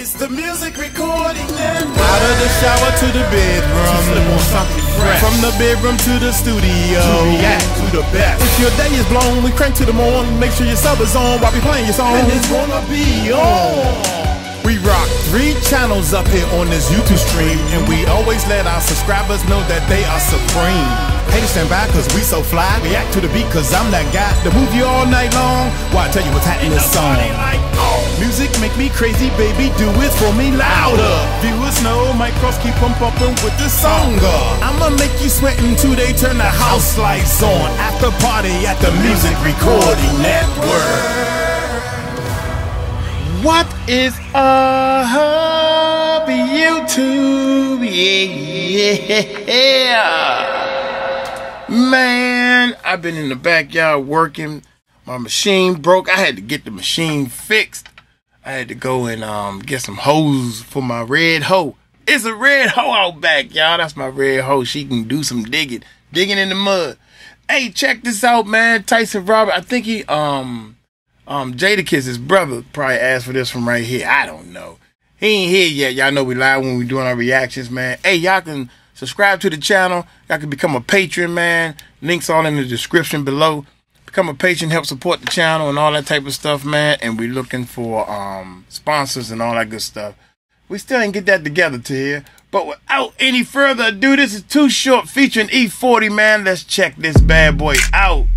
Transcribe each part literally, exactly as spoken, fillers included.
It's the music recording network. Out of the shower to the bedroom, slip on something fresh. from the bedroom to the studio, To react to the best. If your day is blown, we crank to the morning. Make sure your sub is on while we playing your song. And it's gonna be on. We rock three channels up here on this YouTube stream, and we always let our subscribers know that they are supreme. Haters stand by cause we so fly. React to the beat cause I'm that guy to move you all night long. Why I tell you what's happening in this song. Like, oh. Music make me crazy, baby, do it for me louder. Viewers know my cross keep on pumping with this song. I'ma make you sweat until they turn the house lights on. After party at the Music Recording Network. What is up, YouTube? Yeah, man, I've been in the backyard working. My machine broke. I had to get the machine fixed. I had to go and um, get some hose for my red hoe. It's a red hoe out back, y'all. That's my red hoe. She can do some digging, digging in the mud. Hey, check this out, man. Tyson Robert. I think he um. Um, 𝗕𝗟𝗢𝗖𝗔𝗡𝗟𝗢𝗢, his brother, probably asked for this from right here. I don't know. He ain't here yet. Y'all know we live when we doing our reactions, man. Hey, y'all can subscribe to the channel. Y'all can become a patron, man. Links all in the description below. Become a patron, help support the channel and all that type of stuff, man. And we're looking for um sponsors and all that good stuff. We still ain't get that together to here. But without any further ado, this is Too Short featuring E forty, man. Let's check this bad boy out.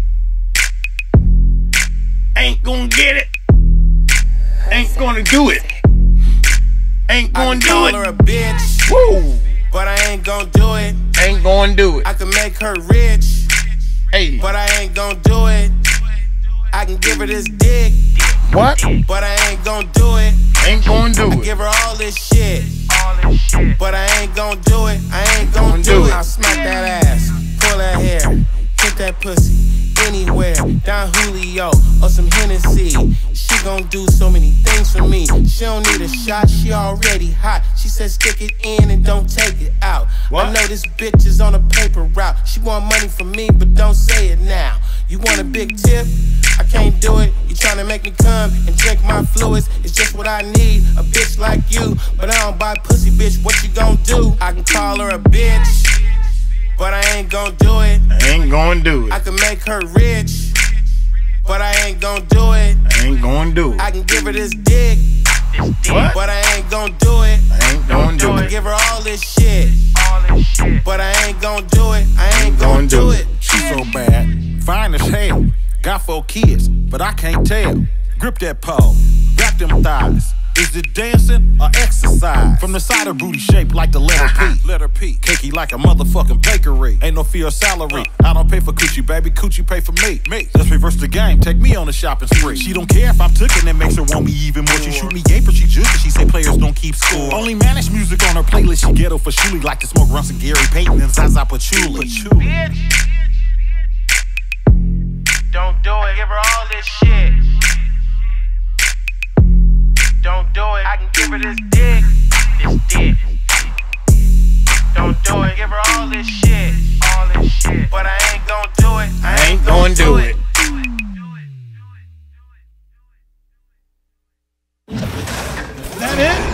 Ain't gonna get it. Ain't gonna do it. Ain't gonna do it. I can call her a bitch, woo, but I ain't gonna do it. Ain't gonna do it. I can make her rich, Hey, but I ain't gonna do it. I can give her this dick, what? but I ain't gonna do it. Ain't gonna do I it. give her all this shit, but I ain't gonna do it. I ain't gonna do it. I'll smack that ass, pull that hair, hit that pussy. Anywhere, down Julio or some Hennessy. She gon' do so many things for me. She don't need a shot, she already hot. She said stick it in and don't take it out. What? I know this bitch is on a paper route. She want money from me, but don't say it now. You want a big tip? I can't do it. You tryna make me come and drink my fluids. It's just what I need, a bitch like you. But I don't buy pussy, bitch, what you gon' do? I can call her a bitch, but I ain't gon' do it. Ain't gonna do I it. can make her rich, but I ain't gon' do it. Ain't gonna do it. I can give her this dick, What? but I ain't gon' do it. Ain't gonna do I it. give her all this shit, but I ain't gon' do it. I ain't gon' do it. She's so bad, fine as hell. Got four kids, but I can't tell. Grip that pole, got them thighs. Is it dancing or exercise? From the side of booty shaped like the letter P. Letter P. Cakey like a motherfucking bakery. Ain't no fear of salary. I don't pay for coochie, baby. Coochie pay for me. Me. Let's reverse the game. Take me on a shopping spree. She don't care if I'm tookin', that makes her want me even more. She shoot me game, but she juicy. She say players don't keep score. Only managed music on her playlist. She ghetto for Shuli. Like to smoke runs and Gary Payton and Zaza Patchouli. Bitch, don't do it. Give her all this shit. Don't do it. I can give her this dick. This dick. Don't do it. Give her all this shit. All this shit. But I ain't gon' do it. I Ain't gonna do it. That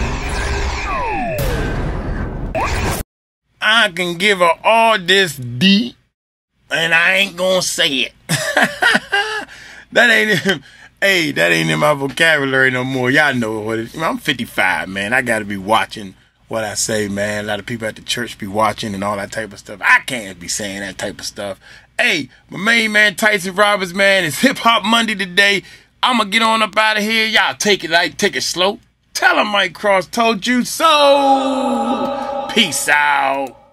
it? I can give her all this D, and I ain't gonna say it. That ain't it. Hey, that ain't in my vocabulary no more. Y'all know what it is. I'm fifty-five, man. I got to be watching what I say, man. A lot of people at the church be watching and all that type of stuff. I can't be saying that type of stuff. Hey, my main man, Tyson Roberts, man, it's Hip Hop Monday today. I'm going to get on up out of here. Y'all take it light, take it slow. Tell him Mike Cross told you so. Peace out.